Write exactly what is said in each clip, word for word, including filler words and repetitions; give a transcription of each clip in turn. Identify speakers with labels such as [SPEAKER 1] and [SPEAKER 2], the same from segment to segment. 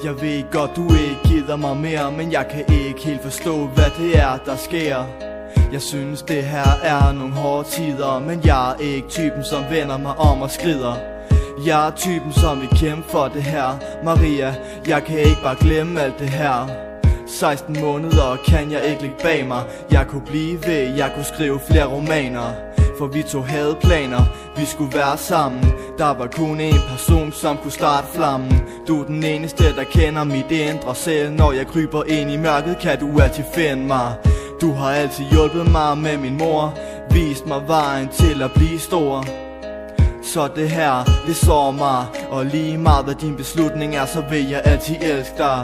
[SPEAKER 1] Jeg ved godt du ikke gider mig mere, men jeg kan ikke helt forstå hvad det er der sker. Jeg synes det her er nogle hårde tider, men jeg er ikke typen som vender mig om og skrider. Jeg er typen som vil kæmpe for det her. Maria, jeg kan ikke bare glemme alt det her. seksten måneder kan jeg ikke ligge bag mig. Jeg kunne blive ved, jeg kunne skrive flere romaner. For vi to havde planer, vi skulle være sammen. Der var kun en person som kunne starte flammen. Du er den eneste der kender mit indre selv. Når jeg kryber ind i mørket kan du altid finde mig. Du har altid hjulpet mig med min mor, vist mig vejen til at blive stor. Så det her, det sår mig, og lige meget hvad din beslutning er, så vil jeg altid elske dig.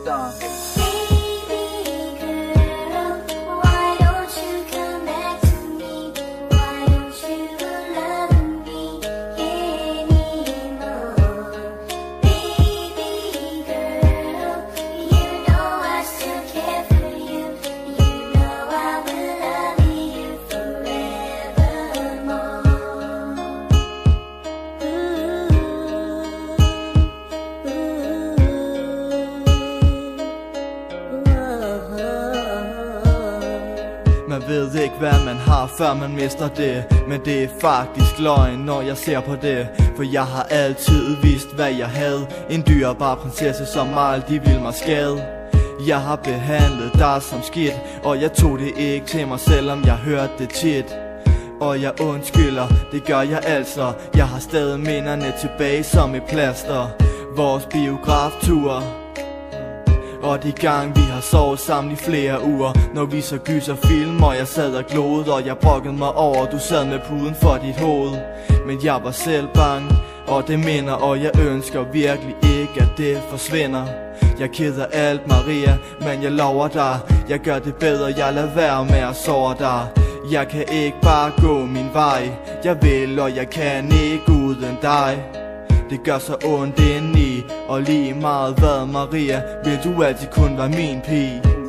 [SPEAKER 1] Man ved ikke hvad man har før man mister det, men det er faktisk løgn når jeg ser på det. For jeg har altid vidst hvad jeg havde. En dyrebar prinsesse som mig aldrig ville mig skade. Jeg har behandlet dig som skidt, og jeg tog det ikke til mig selvom jeg hørte det tit. Og jeg undskylder, det gør jeg altså. Jeg har stadig minderne tilbage som et plaster. Vores biograftur og de gang vi har sovet sammen i flere uger. Når vi så gyser film og jeg sad og glodede, og jeg brokkede mig over du sad med puden for dit hoved. Men jeg var selv bange, og det minder, og jeg ønsker virkelig ikke at det forsvinder. Jeg keder alt Maria, men jeg lover dig, jeg gør det bedre, jeg lader være med at såre dig. Jeg kan ikke bare gå min vej, jeg vil og jeg kan ikke uden dig. Det gør så ondt indeni, og lige meget hvad Maria, vil du altid kun være min pige.